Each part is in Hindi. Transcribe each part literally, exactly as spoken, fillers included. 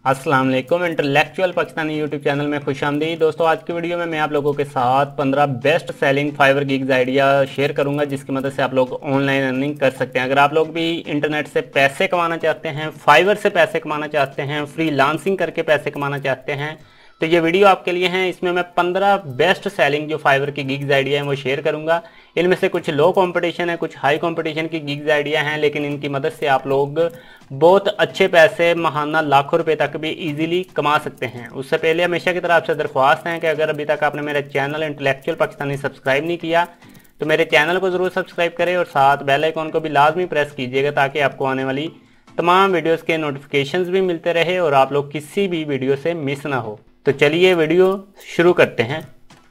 अस्सलाम वालेकुम। इंटेलेक्चुअल पाकिस्तानी यूट्यूब चैनल में खुशामदीद। दोस्तों, आज की वीडियो में मैं आप लोगों के साथ पंद्रह best selling Fiverr gigs idea share करूंगा, जिसकी मदद से आप लोग ऑनलाइन अर्निंग कर सकते हैं। अगर आप लोग भी इंटरनेट से पैसे कमाना चाहते हैं, फाइवर से पैसे कमाना चाहते हैं, फ्रीलांसिंग करके पैसे कमाना चाहते हैं, तो ये वीडियो आपके लिए है। इसमें मैं पंद्रह बेस्ट सेलिंग जो फाइवर की गिग्स आइडिया है वो शेयर करूंगा। इनमें से कुछ लो कंपटीशन है, कुछ हाई कंपटीशन की गिग्स आइडिया हैं, लेकिन इनकी मदद से आप लोग बहुत अच्छे पैसे महाना लाखों रुपए तक भी इजीली कमा सकते हैं। उससे पहले हमेशा की तरह आपसे दरख्वास्त है कि अगर अभी तक आपने मेरा चैनल इंटेलेक्चुअल पाकिस्तानी सब्सक्राइब नहीं किया तो मेरे चैनल को जरूर सब्सक्राइब करें और साथ बेल आइकॉन को भी लाजमी प्रेस कीजिएगा, ताकि आपको आने वाली तमाम वीडियोस के नोटिफिकेशंस भी मिलते रहे और आप लोग किसी भी वीडियो से मिस ना हो। तो चलिए वीडियो शुरू करते हैं।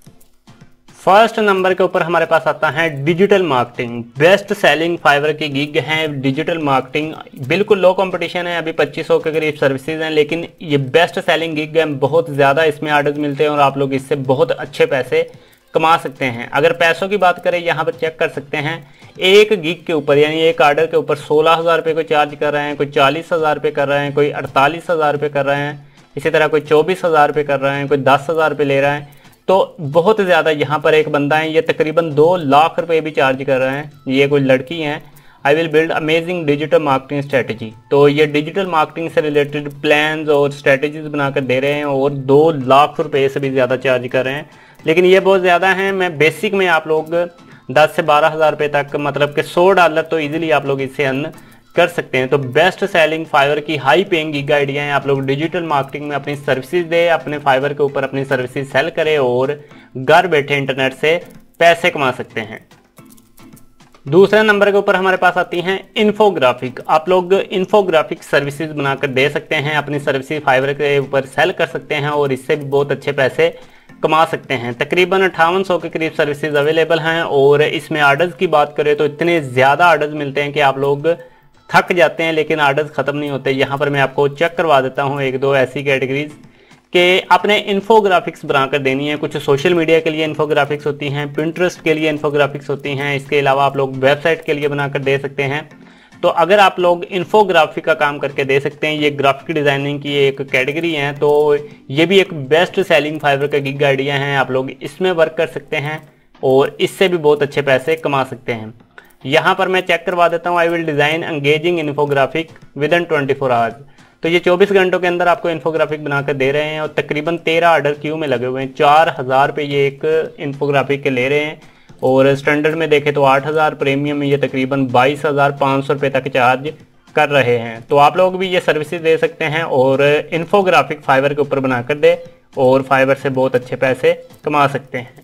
फर्स्ट नंबर के ऊपर हमारे पास आता है digital marketing. Best selling Fiverr की गिग है डिजिटल मार्केटिंग। बिल्कुल लो कंपटीशन है, अभी पच्चीस सौ के करीब सर्विसेज हैं, लेकिन ये बेस्ट सेलिंग गिग है। बहुत ज़्यादा इसमें ऑर्डर्स मिलते हैं और आप लोग इससे बहुत अच्छे पैसे कमा सकते हैं। अगर पैसों की बात करें, यहाँ पर चेक कर सकते हैं, एक गिग के ऊपर यानी एक ऑर्डर के ऊपर सोलह हज़ार रुपये को चार्ज कर रहे हैं, कोई चालीस हज़ार रुपये कर रहे हैं, कोई अड़तालीस हज़ार रुपये कर रहे हैं, इसी तरह कोई चौबीस हज़ार रुपये कर रहे हैं, कोई दस हज़ार रुपये ले रहा है। तो बहुत ज़्यादा यहाँ पर एक बंदा है, ये तकरीबन दो लाख रुपए भी चार्ज कर रहे हैं। ये कोई लड़की हैं। I will build amazing digital marketing strategy. तो ये डिजिटल मार्केटिंग से रिलेटेड प्लान्स और स्ट्रेटजीज बनाकर दे रहे हैं और दो लाख रुपए से भी ज़्यादा चार्ज कर रहे हैं, लेकिन ये बहुत ज़्यादा है। मैं बेसिक में आप लोग दस से बारह हज़ार रुपये तक, मतलब कि सौ डॉलर तो ईजिली आप लोग इससे अर्न कर सकते हैं। तो बेस्ट सेलिंग फाइवर की हाई पेइंग गिग आइडिया है। आप लोग डिजिटल मार्केटिंग में अपनी सर्विसेज दे, अपने फाइवर के ऊपर अपनी सर्विसेज सेल करें और घर बैठे इंटरनेट से पैसे कमा सकते हैं। दूसरे नंबर के ऊपर हमारे पास आती हैं इन्फोग्राफिक। आप लोग इन्फोग्राफिक सर्विसेज बनाकर दे सकते हैं, अपनी सर्विसेज फाइवर के ऊपर सेल कर सकते हैं और इससे भी बहुत अच्छे पैसे कमा सकते हैं। तकरीबन अट्ठावन सौ के करीब सर्विसेज अवेलेबल हैं और इसमें ऑर्डर्स की बात करें तो इतने ज़्यादा ऑर्डर्स मिलते हैं कि आप लोग थक जाते हैं, लेकिन ऑर्डर्स खत्म नहीं होते। यहाँ पर मैं आपको चेक करवा देता हूँ एक दो ऐसी कैटेगरीज कि आपने इन्फोग्राफिक्स बनाकर देनी है। कुछ सोशल मीडिया के लिए इन्फोग्राफिक्स होती हैं, पिंटरेस्ट के लिए इन्फोग्राफिक्स होती हैं, इसके अलावा आप लोग वेबसाइट के लिए बनाकर दे सकते हैं। तो अगर आप लोग इन्फोग्राफिक का काम करके दे सकते हैं, ये ग्राफिक डिज़ाइनिंग की एक कैटेगरी है, तो ये भी एक बेस्ट सेलिंग फाइवर का गिग आइडिया है। आप लोग इसमें वर्क कर सकते हैं और इससे भी बहुत अच्छे पैसे कमा सकते हैं। यहाँ पर मैं चेक करवा देता हूँ, I will design engaging infographic within twenty four hours. तो ये चौबीस घंटों के अंदर आपको इन्फोग्राफिक बनाकर दे रहे हैं और तकरीबन तेरह ऑर्डर क्यू में लगे हुए हैं। चार हज़ार रुपये ये एक इन्फोग्राफिक के ले रहे हैं और स्टैंडर्ड में देखें तो आठ हज़ार, प्रीमियम में ये तकरीबन बाईस हज़ार पाँच सौ रुपये तक चार्ज कर रहे हैं। तो आप लोग भी ये सर्विसेज दे सकते हैं और इन्फोग्राफिक फाइवर के ऊपर बनाकर दे और फाइवर से बहुत अच्छे पैसे कमा सकते हैं।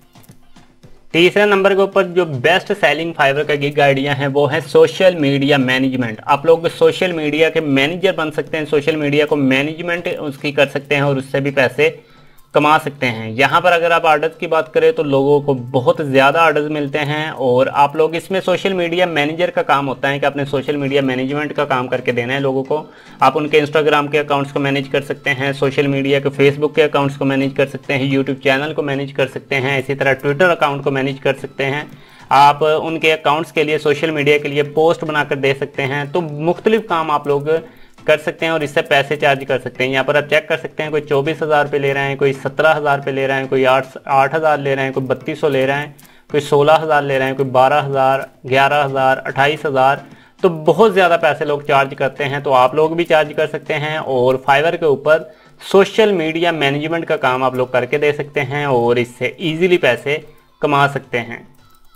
तीसरे नंबर के ऊपर जो बेस्ट सेलिंग फाइवर का गिग आइडिया है वो है सोशल मीडिया मैनेजमेंट। आप लोग सोशल मीडिया के मैनेजर बन सकते हैं, सोशल मीडिया को मैनेजमेंट उसकी कर सकते हैं और उससे भी पैसे कमा सकते हैं। यहाँ पर अगर आप ऑर्डर्स की बात करें तो लोगों को बहुत ज़्यादा ऑर्डर्स मिलते हैं और आप लोग इसमें सोशल मीडिया मैनेजर का काम होता है कि आपने सोशल मीडिया मैनेजमेंट का काम करके देना है लोगों को। आप उनके इंस्टाग्राम के अकाउंट्स को मैनेज कर सकते हैं, सोशल मीडिया के फेसबुक के अकाउंट्स को मैनेज कर सकते हैं, यूट्यूब चैनल को मैनेज कर सकते हैं, इसी तरह ट्विटर अकाउंट को मैनेज कर सकते हैं। आप उनके अकाउंट्स के लिए, सोशल मीडिया के लिए पोस्ट बनाकर दे सकते हैं। तो मुख्तलिफ काम आप लोग कर सकते हैं और इससे पैसे चार्ज कर सकते हैं। यहाँ पर आप चेक कर सकते हैं, कोई चौबीस हज़ार रुपये ले रहे हैं, कोई सत्रह हज़ार रुपये ले रहे हैं, कोई आठ आठ हज़ार ले रहे हैं, कोई बत्तीस सौ ले रहे हैं, कोई सोलह हज़ार ले रहे हैं, कोई बारह हज़ार, ग्यारह हज़ार, अट्ठाईस हज़ार। तो बहुत ज़्यादा पैसे लोग चार्ज करते हैं, तो आप लोग भी चार्ज कर सकते हैं और फाइवर के ऊपर सोशल मीडिया मैनेजमेंट का काम आप लोग करके दे सकते हैं और इससे ईजिली पैसे कमा सकते हैं।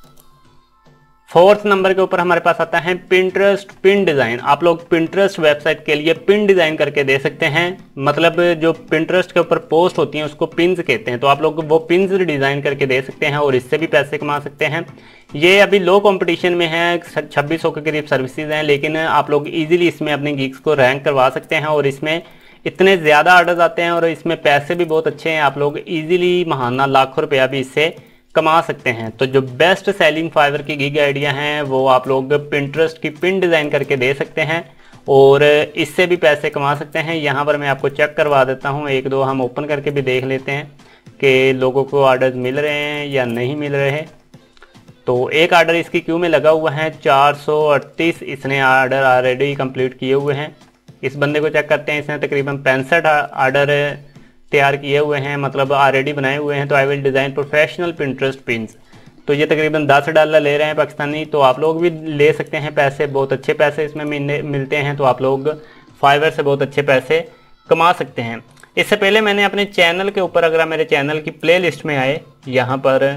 फोर्थ नंबर के ऊपर हमारे पास आता है पिंटरेस्ट पिन डिज़ाइन। आप लोग पिंटरेस्ट वेबसाइट के लिए पिन डिज़ाइन करके दे सकते हैं, मतलब जो पिंटरेस्ट के ऊपर पोस्ट होती हैं उसको पिन्स कहते हैं। तो आप लोग वो पिन्स डिज़ाइन करके दे सकते हैं और इससे भी पैसे कमा सकते हैं। ये अभी लो कंपटीशन में है, छब्बीस सौ के करीब सर्विसेज हैं, लेकिन आप लोग ईजिली इसमें अपने गिग्स को रैंक करवा सकते हैं और इसमें इतने ज़्यादा ऑर्डर्स आते हैं और इसमें पैसे भी बहुत अच्छे हैं। आप लोग ईजिली महाना लाखों रुपया भी इससे कमा सकते हैं। तो जो बेस्ट सेलिंग फाइवर की गिग आइडिया हैं वो आप लोग पिंटरेस्ट की पिन डिज़ाइन करके दे सकते हैं और इससे भी पैसे कमा सकते हैं। यहाँ पर मैं आपको चेक करवा देता हूँ, एक दो हम ओपन करके भी देख लेते हैं कि लोगों को ऑर्डर्स मिल रहे हैं या नहीं मिल रहे हैं। तो एक ऑर्डर इसकी क्यू में लगा हुआ है, चार सौ अड़तीस इसने ऑर्डर ऑलरेडी कंप्लीट किए हुए हैं। इस बंदे को चेक करते हैं, इसने तकरीबन पैंसठ आर्डर तैयार किए हुए हैं, मतलब ऑलरेडी बनाए हुए हैं। तो I will design professional Pinterest pins, तो ये तकरीबन दस डॉलर ले रहे हैं पाकिस्तानी। तो आप लोग भी ले सकते हैं पैसे, बहुत अच्छे पैसे इसमें मिलते हैं। तो आप लोग फाइवर से बहुत अच्छे पैसे कमा सकते हैं। इससे पहले मैंने अपने चैनल के ऊपर, अगर आप मेरे चैनल की प्लेलिस्ट में आए यहाँ पर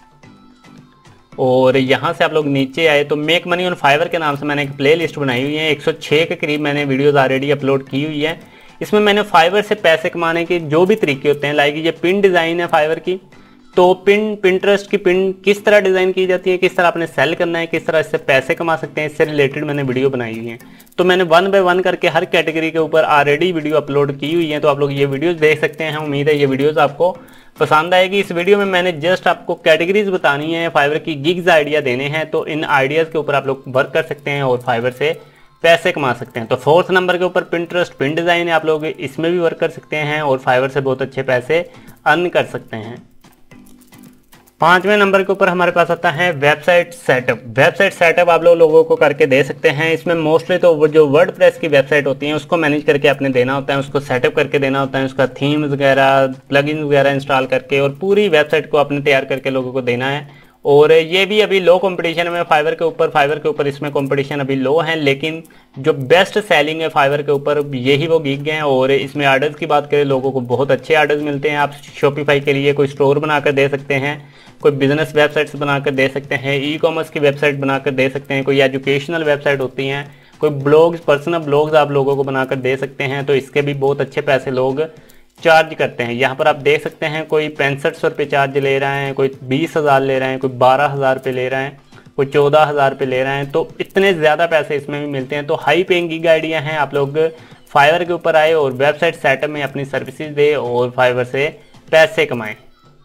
और यहाँ से आप लोग नीचे आए तो मेक मनी ऑन फाइवर के नाम से मैंने एक प्ले लिस्ट बनाई हुई है। एक सौ छह के करीब मैंने वीडियोस ऑलरेडी अपलोड की हुई है। इसमें मैंने फाइवर से पैसे कमाने के जो भी तरीके होते हैं, लाइक ये पिन डिज़ाइन है फाइवर की, तो पिन पिंटरेस्ट की पिन किस तरह डिज़ाइन की जाती है, किस तरह आपने सेल करना है, किस तरह इससे पैसे कमा सकते हैं, इससे रिलेटेड मैंने वीडियो बनाई हुई है। तो मैंने वन बाय वन करके हर कैटेगरी के ऊपर ऑलरेडी वीडियो अपलोड की हुई है। तो आप लोग ये वीडियोज़ देख सकते हैं। उम्मीद है ये वीडियोज़ आपको पसंद आएगी। इस वीडियो में मैंने जस्ट आपको कैटेगरीज बतानी है, फाइवर की गिग्स आइडिया देने हैं। तो इन आइडियाज़ के ऊपर आप लोग वर्क कर सकते हैं और फाइवर से पैसे कमा सकते हैं। तो फोर्थ नंबर के ऊपर पिंटरेस्ट पिन डिज़ाइन है, आप लोग इसमें भी वर्क कर सकते हैं और फाइवर से बहुत अच्छे पैसे अर्न कर सकते हैं। पांचवें नंबर के ऊपर हमारे पास आता है वेबसाइट सेटअप। वेबसाइट सेटअप आप लोग लोगों को करके दे सकते हैं। इसमें मोस्टली तो वो जो वर्डप्रेस की वेबसाइट होती है उसको मैनेज करके आपने देना होता है, उसको सेटअप करके देना होता है, उसका थीम्स वगैरह प्लगइन्स वगैरह इंस्टॉल करके और पूरी वेबसाइट को आपने तैयार करके लोगों को देना है। और ये भी अभी लो कंपटीशन में फाइवर के ऊपर फाइवर के ऊपर इसमें कंपटीशन अभी लो है, लेकिन जो बेस्ट सेलिंग है फाइवर के ऊपर यही वो गिग हैं। और इसमें आर्डर्स की बात करें, लोगों को बहुत अच्छे आर्डर्स मिलते हैं। आप शॉपिफाई के लिए कोई स्टोर बनाकर दे सकते हैं, कोई बिजनेस वेबसाइट्स बनाकर दे सकते हैं, ई कॉमर्स की वेबसाइट बनाकर दे सकते हैं, कोई एजुकेशनल वेबसाइट होती हैं, कोई ब्लॉग्स पर्सनल ब्लॉग्स आप लोगों को बनाकर दे सकते हैं। तो इसके भी बहुत अच्छे पैसे लोग चार्ज करते हैं। यहाँ पर आप देख सकते हैं कोई पैंसठ सौ रुपये चार्ज ले रहे हैं, कोई बीस हज़ार ले रहे हैं, कोई बारह हज़ार रुपये ले रहे हैं, कोई चौदह हज़ार रुपये ले रहे हैं। तो इतने ज़्यादा पैसे इसमें भी मिलते हैं। तो हाई पेइंग गिग आइडिया हैं, आप लोग फाइवर के ऊपर आए और वेबसाइट सेटअप में अपनी सर्विसेज दे और फाइवर से पैसे कमाएं।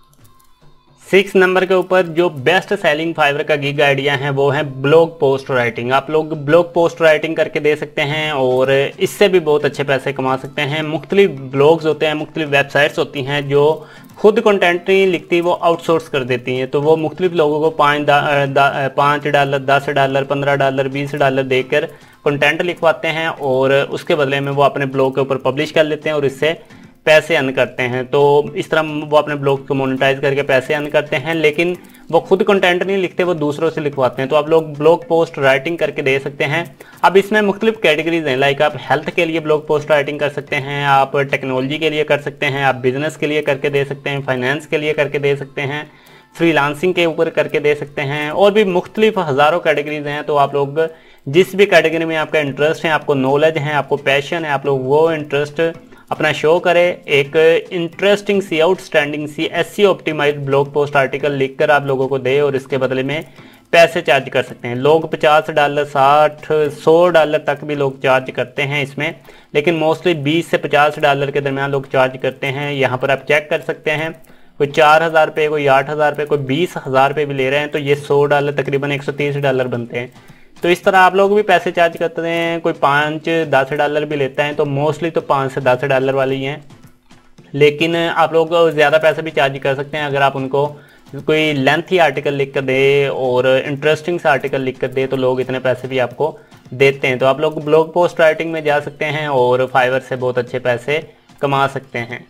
सिक्स नंबर के ऊपर जो बेस्ट सेलिंग फाइवर का गिग आइडिया है वो है ब्लॉग पोस्ट राइटिंग। आप लोग ब्लॉग पोस्ट राइटिंग करके दे सकते हैं और इससे भी बहुत अच्छे पैसे कमा सकते हैं। मुख्तलिफ ब्लॉग्स होते हैं, मुख्तलिफ वेबसाइट्स होती हैं जो खुद कंटेंट नहीं लिखती, वो आउटसोर्स कर देती हैं। तो वो मुख्तलिफ लोगों को पाँच पाँच डॉलर दस डॉलर पंद्रह डॉलर बीस डॉलर देकर कंटेंट लिखवाते हैं और उसके बदले में वो अपने ब्लॉग के ऊपर पब्लिश कर लेते हैं और इससे पैसे अर्न करते हैं। तो इस तरह वो अपने ब्लॉग को मोनेटाइज करके पैसे अर्न करते हैं, लेकिन वो खुद कंटेंट नहीं लिखते, वो दूसरों से लिखवाते हैं। तो आप लोग ब्लॉग पोस्ट राइटिंग करके दे सकते हैं। अब इसमें मुख्तलिफ कैटेगरीज हैं, लाइक आप हेल्थ के लिए ब्लॉग पोस्ट राइटिंग कर सकते हैं, आप टेक्नोलॉजी के लिए कर सकते हैं, आप बिजनेस के लिए करके दे सकते हैं, फाइनेंस के लिए करके दे सकते हैं, फ्रीलांसिंग के ऊपर करके दे सकते हैं और भी मुख्तलिफ हज़ारों कैटेगरीज हैं। तो आप लोग जिस भी कैटेगरी में आपका इंटरेस्ट है, आपको नॉलेज है, आपको पैशन है, आप लोग वो इंटरेस्ट अपना शो करें। एक इंटरेस्टिंग सी आउटस्टैंडिंग सी SEO optimised blog post article लिखकर आप लोगों को दे और इसके बदले में पैसे चार्ज कर सकते हैं। लोग पचास डॉलर साठ सौ डॉलर तक भी लोग चार्ज करते हैं इसमें, लेकिन मोस्टली बीस से पचास डॉलर के दरमियान लोग चार्ज करते हैं। यहाँ पर आप चेक कर सकते हैं, कोई चार हज़ार रुपये, कोई आठ हज़ार रुपये, कोई बीस हज़ार रुपये भी ले रहे हैं। तो ये सौ डॉलर तकरीबन एक सौ तीस डॉलर बनते हैं। तो इस तरह आप लोग भी पैसे चार्ज करते हैं। कोई पाँच दस डॉलर भी लेता है, तो मोस्टली तो पाँच से दस डॉलर वाली हैं, लेकिन आप लोग ज़्यादा पैसे भी चार्ज कर सकते हैं अगर आप उनको कोई लेंथी आर्टिकल लिख कर दे और इंटरेस्टिंग सा आर्टिकल लिख कर दे, तो लोग इतने पैसे भी आपको देते हैं। तो आप लोग ब्लॉग पोस्ट राइटिंग में जा सकते हैं और फाइवर से बहुत अच्छे पैसे कमा सकते हैं।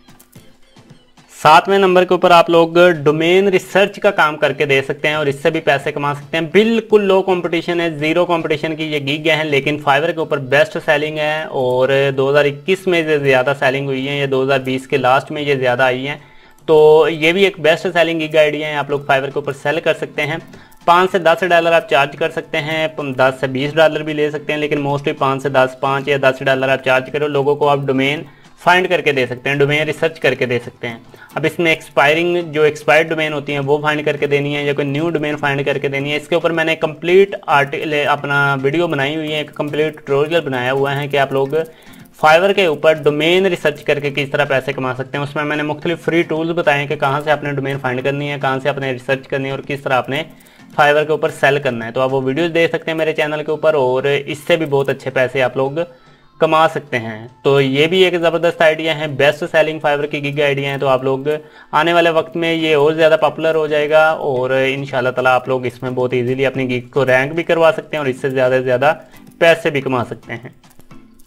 सातवें नंबर के ऊपर आप लोग डोमेन रिसर्च का काम करके दे सकते हैं और इससे भी पैसे कमा सकते हैं। बिल्कुल लो कंपटीशन है, जीरो कंपटीशन की ये गिग है, लेकिन फाइवर के ऊपर बेस्ट सेलिंग है और दो हज़ार इक्कीस में ये ज़्यादा सेलिंग हुई है, ये दो हज़ार बीस के लास्ट में ये ज़्यादा आई है। तो ये भी एक बेस्ट सेलिंग गिग आइडिया है, आप लोग फाइवर के ऊपर सेल कर सकते हैं। पाँच से दस डॉलर आप चार्ज कर सकते हैं, दस से बीस डॉलर भी ले सकते हैं, लेकिन मोस्टली पाँच से दस पाँच या दस डॉलर आप चार्ज करो। लोगों को आप डोमेन फाइंड करके दे सकते हैं, डोमेन रिसर्च करके दे सकते हैं। अब इसमें एक्सपायरिंग जो एक्सपायर्ड डोमेन होती हैं वो फाइंड करके देनी है या कोई न्यू डोमेन फाइंड करके देनी है। इसके ऊपर मैंने कंप्लीट आर्टिकल अपना वीडियो बनाई हुई है, एक कंप्लीट ट्यूटोरियल बनाया हुआ है कि आप लोग फाइवर के ऊपर डोमेन रिसर्च करके किस तरह पैसे कमा सकते हैं। उसमें मैंने मुख्तलिफ फ्री टूल्स बताए कि कहाँ से आपने डोमेन फाइंड करनी है, कहाँ से आपने रिसर्च करनी है और किस तरह आपने फाइवर के ऊपर सेल करना है। तो आप वो वीडियोज़ देख सकते हैं मेरे चैनल के ऊपर और इससे भी बहुत अच्छे पैसे आप लोग कमा सकते हैं। तो ये भी एक ज़बरदस्त आइडिया है, बेस्ट सेलिंग फाइवर की गिग आइडिया है। तो आप लोग आने वाले वक्त में ये और ज़्यादा पॉपुलर हो जाएगा और इंशाल्लाह ताला आप लोग इसमें बहुत इजीली अपनी गिग को रैंक भी करवा सकते हैं और इससे ज़्यादा से ज़्यादा पैसे भी कमा सकते हैं।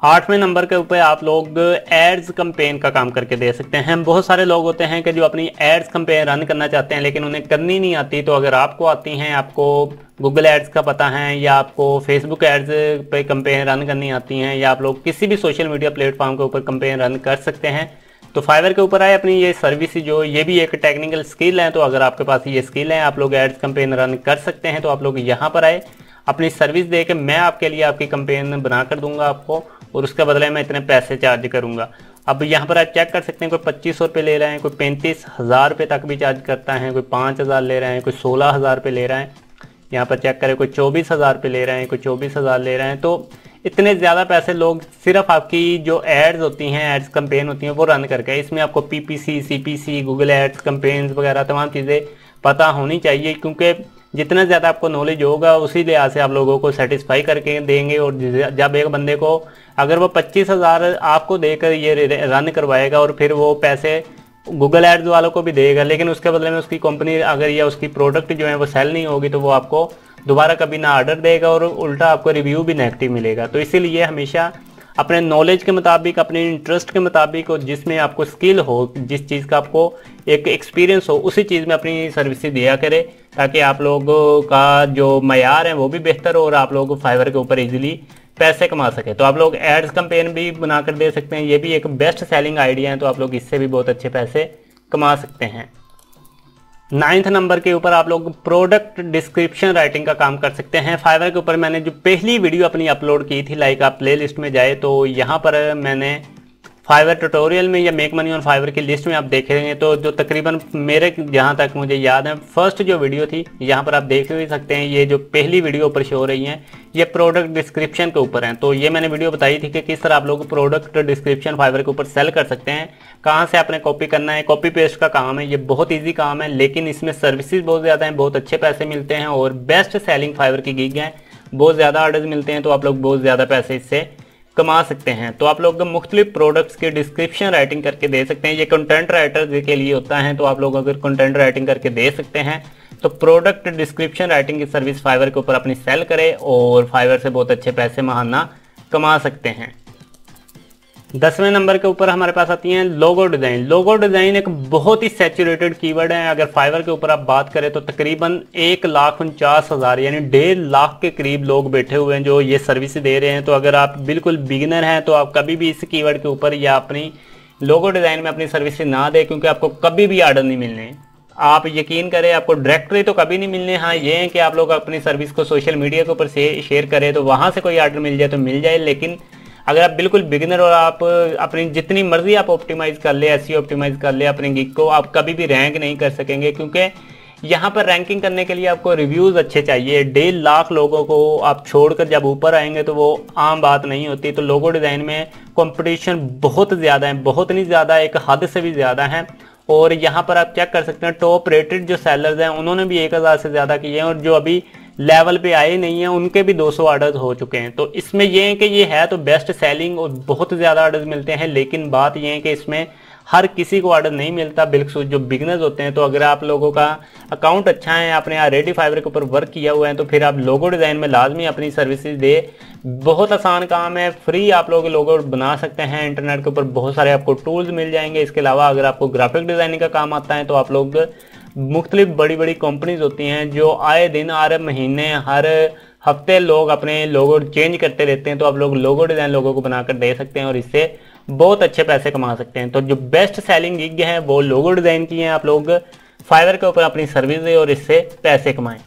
आठवें नंबर के ऊपर आप लोग एड्स कैंपेन का काम करके दे सकते हैं। बहुत सारे लोग होते हैं कि जो अपनी एड्स कैंपेन रन करना चाहते हैं लेकिन उन्हें करनी नहीं आती। तो अगर आपको आती हैं, आपको गूगल एड्स का पता है या आपको फेसबुक एड्स पे कैंपेन रन करनी आती हैं या आप लोग किसी भी सोशल मीडिया प्लेटफॉर्म के ऊपर कैंपेन रन कर सकते हैं, तो फाइवर के ऊपर आए अपनी ये सर्विस, जो ये भी एक टेक्निकल स्किल है। तो अगर आपके पास ये स्किल है, आप लोग एड्स कैंपेन रन कर सकते हैं, तो आप लोग यहाँ पर आए, अपनी सर्विस दे के मैं आपके लिए आपकी कैंपेन बना कर दूंगा आपको, और उसके बदले में इतने पैसे चार्ज करूंगा। अब यहाँ पर आप चेक कर सकते हैं, कोई पच्चीस सौ रुपये ले रहे हैं, कोई पैंतीस हज़ार रुपये तक भी चार्ज करता है, कोई पाँच हज़ार ले रहे हैं, कोई सोलह हज़ार रुपये ले रहे हैं। यहाँ पर चेक करें, कोई चौबीस हज़ार रुपये ले रहे हैं, कोई चौबीस हज़ार ले रहे हैं। तो इतने ज़्यादा पैसे लोग सिर्फ आपकी जो एड्स होती हैं, एड्स कैंपेन होती हैं, वो रन करके, इसमें आपको PPC, CPC, Google ads campaigns वगैरह तमाम चीज़ें पता होनी चाहिए, क्योंकि जितना ज़्यादा आपको नॉलेज होगा उसी लिहाज से आप लोगों को सेटिस्फाई करके देंगे। और जब एक बंदे को अगर वो पच्चीस हज़ार आपको देकर ये रन करवाएगा और फिर वो पैसे गूगल एड्स वालों को भी देगा, लेकिन उसके बदले में उसकी कंपनी अगर या उसकी प्रोडक्ट जो है वो सेल नहीं होगी, तो वो आपको दोबारा कभी ना ऑर्डर देगा और उल्टा आपको रिव्यू भी नेगेटिव मिलेगा। तो इसीलिए हमेशा अपने नॉलेज के मुताबिक, अपने इंटरेस्ट के मुताबिक, और जिसमें आपको स्किल हो, जिस चीज़ का आपको एक एक्सपीरियंस हो, उसी चीज़ में अपनी सर्विस दिया करें, ताकि आप लोगों का जो मयार है वो भी बेहतर हो और आप लोग फाइवर के ऊपर इजीली पैसे कमा सके। तो आप लोग एड्स कैंपेन भी बनाकर दे सकते हैं, ये भी एक बेस्ट सेलिंग आइडिया है। तो आप लोग इससे भी बहुत अच्छे पैसे कमा सकते हैं। नाइन्थ नंबर के ऊपर आप लोग प्रोडक्ट डिस्क्रिप्शन राइटिंग का काम कर सकते हैं। फाइवर के ऊपर मैंने जो पहली वीडियो अपनी अपलोड की थी, लाइक आप प्ले लिस्ट में जाए तो यहाँ पर मैंने फाइवर ट्यूटोरियल में या मेक मनी ऑन फाइवर की लिस्ट में आप देखेंगे तो जो तकरीबन मेरे जहाँ तक मुझे याद है फर्स्ट जो वीडियो थी, यहाँ पर आप देख भी सकते हैं, ये जो पहली वीडियो ऊपर शो हो रही है ये प्रोडक्ट डिस्क्रिप्शन के ऊपर है। तो ये मैंने वीडियो बताई थी कि किस तरह आप लोग प्रोडक्ट डिस्क्रिप्शन फाइवर के ऊपर सेल कर सकते हैं, कहाँ से आपने कॉपी करना है। कॉपी पेस्ट का काम है, ये बहुत ईजी काम है, लेकिन इसमें सर्विसेज बहुत ज़्यादा हैं, बहुत अच्छे पैसे मिलते हैं और बेस्ट सेलिंग फाइवर की गिग है, बहुत ज़्यादा ऑर्डर्स मिलते हैं। तो आप लोग बहुत ज़्यादा पैसे इससे कमा सकते हैं। तो आप लोग मुख्तलिफ प्रोडक्ट्स के डिस्क्रिप्शन राइटिंग करके दे सकते हैं। ये कंटेंट राइटर के लिए होता है, तो आप लोग अगर कंटेंट राइटिंग करके दे सकते हैं तो प्रोडक्ट डिस्क्रिप्शन राइटिंग की सर्विस फाइवर के ऊपर अपनी सेल करें और फाइवर से बहुत अच्छे पैसे महाना कमा सकते हैं। दसवें नंबर के ऊपर हमारे पास आती हैं लोगो डिज़ाइन। लोगो डिज़ाइन एक बहुत ही सैचुरेटेड कीवर्ड है। अगर फाइवर के ऊपर आप बात करें तो तकरीबन एक लाख उनचास हज़ार यानी डेढ़ लाख के करीब लोग बैठे हुए हैं जो ये सर्विस दे रहे हैं। तो अगर आप बिल्कुल बिगिनर हैं तो आप कभी भी इस कीवर्ड के ऊपर या अपनी लोगो डिज़ाइन में अपनी सर्विस ना दें, क्योंकि आपको कभी भी ऑर्डर नहीं मिलने। आप यकीन करें, आपको डायरेक्टली तो कभी नहीं मिलने। हाँ, ये है कि आप लोग अपनी सर्विस को सोशल मीडिया के ऊपर शेयर करें तो वहाँ से कोई ऑर्डर मिल जाए तो मिल जाए, लेकिन अगर आप बिल्कुल बिगिनर और आप अपनी जितनी मर्जी आप ऑप्टिमाइज कर ले, एसईओ ऑप्टिमाइज कर ले अपनी गिग को, आप कभी भी रैंक नहीं कर सकेंगे, क्योंकि यहाँ पर रैंकिंग करने के लिए आपको रिव्यूज़ अच्छे चाहिए। डेढ़ लाख लोगों को आप छोड़कर जब ऊपर आएंगे तो वो आम बात नहीं होती। तो लोगो डिज़ाइन में कंपटीशन बहुत ज़्यादा है, बहुत नहीं ज़्यादा, एक हद से भी ज़्यादा है। और यहाँ पर आप चेक कर सकते हैं टॉप रेटेड जो सेलर्स हैं उन्होंने भी एक हज़ार से ज़्यादा किए हैं और जो अभी लेवल पे आए नहीं हैं उनके भी दो सौ ऑर्डर्स हो चुके हैं। तो इसमें ये है कि ये है तो बेस्ट सेलिंग और बहुत ज़्यादा ऑर्डर्स मिलते हैं, लेकिन बात ये है कि इसमें हर किसी को ऑर्डर नहीं मिलता, बिल्कुल जो बिगनर्स होते हैं। तो अगर आप लोगों का अकाउंट अच्छा है, आपने ऑलरेडी फाइवर के ऊपर वर्क किया हुआ है, तो फिर आप लोगो डिज़ाइन में लाजमी अपनी सर्विसेज दे। बहुत आसान काम है, फ्री आप लोग लोगो बना सकते हैं। इंटरनेट के ऊपर बहुत सारे आपको टूल्स मिल जाएंगे। इसके अलावा अगर आपको ग्राफिक डिज़ाइनिंग का काम आता है तो आप लोग मुख्तलिफ बड़ी बड़ी कंपनीज होती हैं जो आए दिन, हर महीने, हर हफ्ते लोग अपने लोगो चेंज करते रहते हैं। तो आप लोग लोगो डिज़ाइन लोगों को बनाकर दे सकते हैं और इससे बहुत अच्छे पैसे कमा सकते हैं। तो जो बेस्ट सेलिंग गिग है वो लोगो डिज़ाइन की है। आप लोग फाइवर के ऊपर अपनी सर्विस दें और इससे पैसे कमाएं।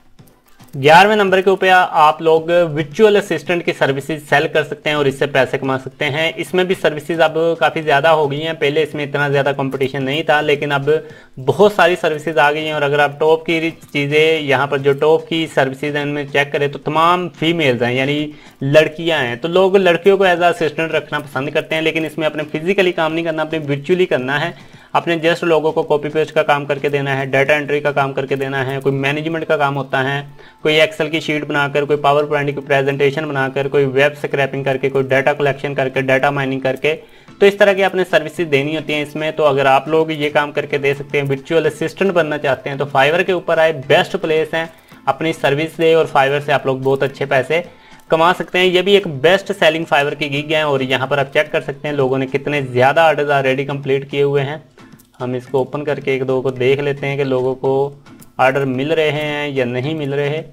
ग्यारहवें नंबर के ऊपर आप लोग वर्चुअल असिस्टेंट की सर्विसेज सेल कर सकते हैं और इससे पैसे कमा सकते हैं। इसमें भी सर्विसेज अब काफ़ी ज़्यादा हो गई हैं। पहले इसमें इतना ज़्यादा कंपटीशन नहीं था, लेकिन अब बहुत सारी सर्विसेज आ गई हैं। और अगर आप टॉप की चीज़ें यहाँ पर जो टॉप की सर्विसेज हैं उनमें चेक करें तो तमाम फीमेल्स हैं, यानी लड़कियाँ हैं। तो लोग लड़कियों को एज अ असिस्टेंट रखना पसंद करते हैं, लेकिन इसमें अपने फिजिकली काम नहीं करना, अपने वर्चुअली करना है। अपने जस्ट लोगों को कॉपी पेस्ट का काम करके देना है, डाटा एंट्री का काम करके देना है, कोई मैनेजमेंट का काम होता है, कोई एक्सेल की शीट बनाकर, कोई पावर पॉइंट की प्रेजेंटेशन बनाकर, कोई वेब स्क्रैपिंग करके, कोई डाटा कलेक्शन करके, डाटा माइनिंग करके। तो इस तरह की आपने सर्विसेज देनी होती हैं इसमें। तो अगर आप लोग ये काम करके दे सकते हैं, वर्चुअल असिस्टेंट बनना चाहते हैं, तो फाइवर के ऊपर आए, बेस्ट प्लेस है, अपनी सर्विस दे और फाइवर से आप लोग बहुत अच्छे पैसे कमा सकते हैं। ये भी एक बेस्ट सेलिंग फाइवर की गिग है और यहाँ पर आप चेक कर सकते हैं लोगों ने कितने ज़्यादा ऑर्डर्स ऑलरेडी कंप्लीट किए हुए हैं। हम इसको ओपन करके एक दो को देख लेते हैं कि लोगों को ऑर्डर मिल रहे हैं या नहीं मिल रहे हैं।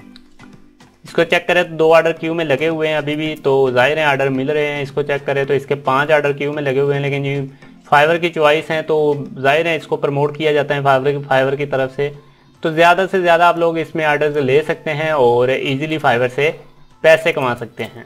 इसको चेक करें तो दो ऑर्डर क्यू में लगे हुए हैं अभी भी, तो जाहिर है ऑर्डर मिल रहे हैं। इसको चेक करें तो इसके पांच ऑर्डर क्यू में लगे हुए हैं, लेकिन ये फाइवर की चॉइस है तो जाहिर है इसको प्रमोट किया जाता है फाइवर की फाइवर की तरफ से, तो ज़्यादा से ज़्यादा आप लोग इसमें ऑर्डर ले सकते हैं और ईजिली फाइवर से पैसे कमा सकते हैं।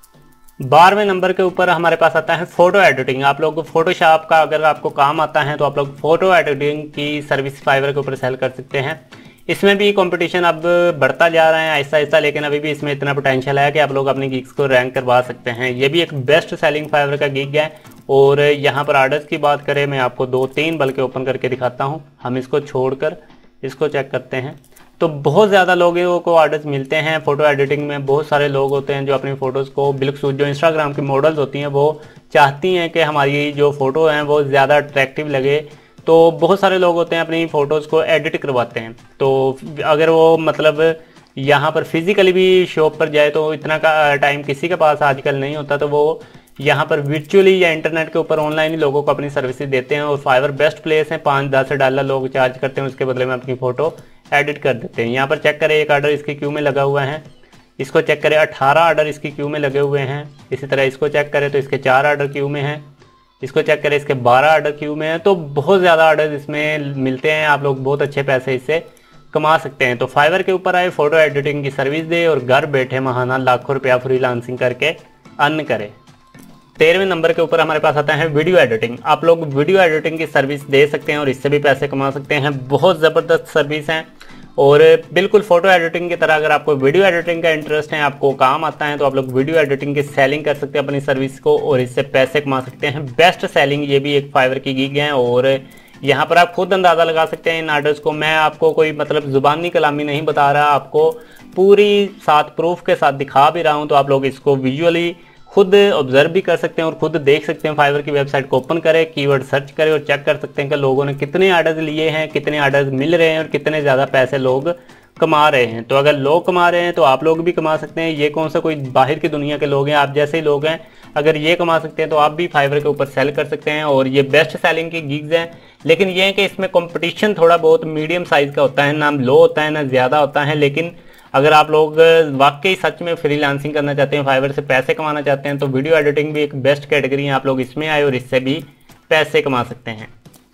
बारहवें नंबर के ऊपर हमारे पास आता है फोटो एडिटिंग। आप लोग फोटोशॉप का अगर आपको काम आता है तो आप लोग फोटो एडिटिंग की सर्विस फाइवर के ऊपर सेल कर सकते हैं। इसमें भी कंपटीशन अब बढ़ता जा रहा है आहिस्ता आहिस्ता, लेकिन अभी भी इसमें इतना पोटेंशियल है कि आप लोग अपनी गिग्स को रैंक करवा सकते हैं। ये भी एक बेस्ट सेलिंग फाइवर का गिग है और यहाँ पर ऑर्डर्स की बात करें, मैं आपको दो तीन बल्कि ओपन करके दिखाता हूँ। हम इसको छोड़कर इसको चेक करते हैं तो बहुत ज़्यादा लोगों को ऑर्डर्स मिलते हैं फोटो एडिटिंग में। बहुत सारे लोग होते हैं जो अपनी फ़ोटोज़ को बिल्कुल, जो इंस्टाग्राम की मॉडल्स होती हैं वो चाहती हैं कि हमारी जो फ़ोटो हैं वो ज़्यादा अट्रैक्टिव लगे, तो बहुत सारे लोग होते हैं अपनी फ़ोटोज़ को एडिट करवाते हैं। तो अगर वो मतलब यहाँ पर फिज़िकली भी शॉप पर जाए तो इतना का टाइम किसी के पास आजकल नहीं होता, तो वो यहाँ पर वर्चुअली या इंटरनेट के ऊपर ऑनलाइन ही लोगों को अपनी सर्विसेज देते हैं। और फाइवर बेस्ट प्लेस है, पाँच दस डॉलर लोग चार्ज करते हैं, उसके बदले में अपनी फ़ोटो एडिट कर देते हैं। यहाँ पर चेक करें एक ऑर्डर इसकी क्यू में लगा हुआ है, इसको चेक करें अठारह ऑर्डर इसकी क्यू में लगे हुए हैं। इसी तरह इसको चेक करें तो इसके चार ऑर्डर क्यू में हैं, इसको चेक करें इसके बारह ऑर्डर क्यू में हैं। तो बहुत ज़्यादा ऑर्डर इसमें मिलते हैं, आप लोग बहुत अच्छे पैसे इससे कमा सकते हैं। तो फाइवर के ऊपर आए, फोटो एडिटिंग की सर्विस दे और घर बैठे महाना लाखों रुपया फ्रीलांसिंग करके अर्न करें। तेरहवें नंबर के ऊपर हमारे पास आता है वीडियो एडिटिंग। आप लोग वीडियो एडिटिंग की सर्विस दे सकते हैं और इससे भी पैसे कमा सकते हैं। बहुत ज़बरदस्त सर्विस है और बिल्कुल फोटो एडिटिंग की तरह अगर आपको वीडियो एडिटिंग का इंटरेस्ट है, आपको काम आता है, तो आप लोग वीडियो एडिटिंग की सेलिंग कर सकते हैं अपनी सर्विस को और इससे पैसे कमा सकते हैं। बेस्ट सेलिंग ये भी एक फाइवर की गिग है और यहाँ पर आप खुद अंदाज़ा लगा सकते हैं इन ऑर्डर्स को। मैं आपको कोई मतलब जुबानी कलामी नहीं बता रहा, आपको पूरी साथ प्रूफ के साथ दिखा भी रहा हूँ, तो आप लोग इसको विजुअली खुद ऑब्जर्व भी कर सकते हैं और खुद देख सकते हैं। फाइवर की वेबसाइट को ओपन करें, कीवर्ड सर्च करें और चेक कर सकते हैं कि लोगों ने कितने ऑर्डर्स लिए हैं, कितने ऑर्डर्स मिल रहे हैं और कितने ज़्यादा पैसे लोग कमा रहे हैं। तो अगर लोग कमा रहे हैं तो आप लोग भी कमा सकते हैं। ये कौन सा कोई बाहर की दुनिया के लोग हैं, आप जैसे ही लोग हैं, अगर ये कमा सकते हैं तो आप भी फाइवर के ऊपर सेल कर सकते हैं। और ये बेस्ट सेलिंग की गिग्स हैं, लेकिन ये है कि इसमें कंपटीशन थोड़ा बहुत मीडियम साइज़ का होता है, ना लो होता है ना ज़्यादा होता है। लेकिन अगर आप लोग वाकई सच में फ्रीलांसिंग करना चाहते हैं, फाइवर से पैसे कमाना चाहते हैं, तो वीडियो एडिटिंग भी एक बेस्ट कैटेगरी है। आप लोग इसमें आए और इससे भी पैसे कमा सकते हैं।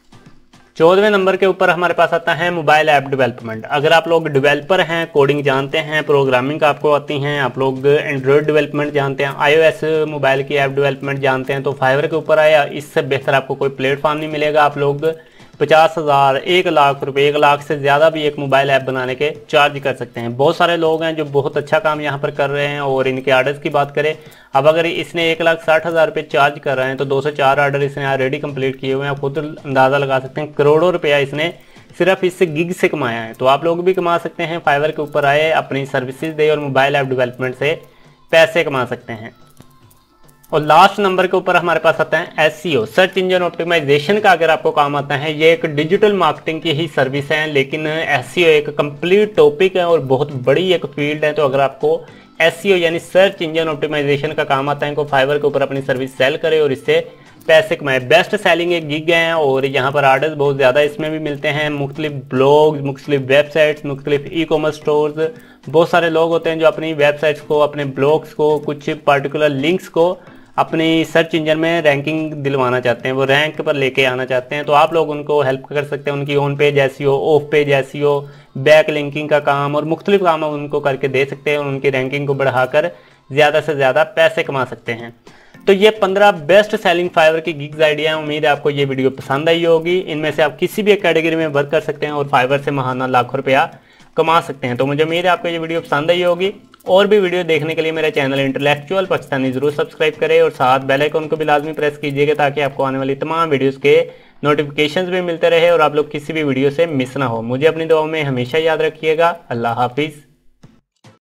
चौदहवें नंबर के ऊपर हमारे पास आता है मोबाइल ऐप डेवलपमेंट। अगर आप लोग डेवलपर हैं, कोडिंग जानते हैं, प्रोग्रामिंग का आपको आती हैं, आप लोग एंड्रॉयड डेवलपमेंट जानते हैं, आईओएस मोबाइल की ऐप डेवलपमेंट जानते हैं, तो फाइवर के ऊपर आया, इससे बेहतर आपको कोई प्लेटफॉर्म नहीं मिलेगा। आप लोग पचास हज़ार एक लाख रुपए, एक लाख से ज़्यादा भी एक मोबाइल ऐप बनाने के चार्ज कर सकते हैं। बहुत सारे लोग हैं जो बहुत अच्छा काम यहाँ पर कर रहे हैं और इनके ऑर्डर्स की बात करें, अब अगर इसने एक लाख साठ हज़ार रुपये चार्ज कर रहे हैं तो दो से चार ऑर्डर इसने ऑलरेडी कंप्लीट किए हुए हैं। आप खुद अंदाज़ा लगा सकते हैं करोड़ों रुपया इसने सिर्फ इससे गिग से कमाया है। तो आप लोग भी कमा सकते हैं, फाइवर के ऊपर आए, अपनी सर्विसेज दे और मोबाइल ऐप डेवलपमेंट से पैसे कमा सकते हैं। और लास्ट नंबर के ऊपर हमारे पास आता है एसईओ, सर्च इंजन ऑप्टिमाइजेशन का अगर आपको काम आता है। ये एक डिजिटल मार्केटिंग की ही सर्विस है, लेकिन एसईओ एक कंप्लीट टॉपिक है और बहुत बड़ी एक फील्ड है। तो अगर आपको एसईओ यानी सर्च इंजन ऑप्टिमाइजेशन का काम आता है, तो फाइवर के ऊपर अपनी सर्विस सेल करे और इससे पैसे कमाए। बेस्ट सेलिंग एक गिग है और यहाँ पर ऑर्डर्स बहुत ज़्यादा इसमें भी मिलते हैं। मुख्तलिफ ब्लॉग्स, मुख्तलिफ वेबसाइट्स, मुख्तलिफ ई कॉमर्स स्टोर्स, बहुत सारे लोग होते हैं जो अपनी वेबसाइट्स को, अपने ब्लॉग्स को, कुछ पर्टिकुलर लिंक्स को अपनी सर्च इंजन में रैंकिंग दिलवाना चाहते हैं, वो रैंक पर लेके आना चाहते हैं। तो आप लोग उनको हेल्प कर सकते हैं, उनकी on page SEO, off page SEO, backlinking का काम और मुख्तलिफ काम उनको करके दे सकते हैं और उनकी रैंकिंग को बढ़ाकर ज़्यादा से ज़्यादा पैसे कमा सकते हैं। तो ये पंद्रह बेस्ट सेलिंग फाइवर की गिग्स आइडिया है। उम्मीद है आपको ये वीडियो पसंद आई होगी। इनमें से आप किसी भी एक कैटेगरी में वर्क कर सकते हैं और फाइवर से महाना लाखों रुपया कमा सकते हैं। तो मुझे उम्मीद है आपको ये वीडियो पसंद आई होगी। और भी वीडियो देखने के लिए मेरे चैनल इंटेलेक्चुअल पाकिस्तानी जरूर सब्सक्राइब करें और साथ बेल आइकन को भी लाजमी प्रेस कीजिएगा ताकि आपको आने वाली तमाम वीडियोस के नोटिफिकेशंस भी मिलते रहे और आप लोग किसी भी वीडियो से मिस ना हो। मुझे अपनी दुआओं में हमेशा याद रखिएगा। अल्लाह हाफिज़।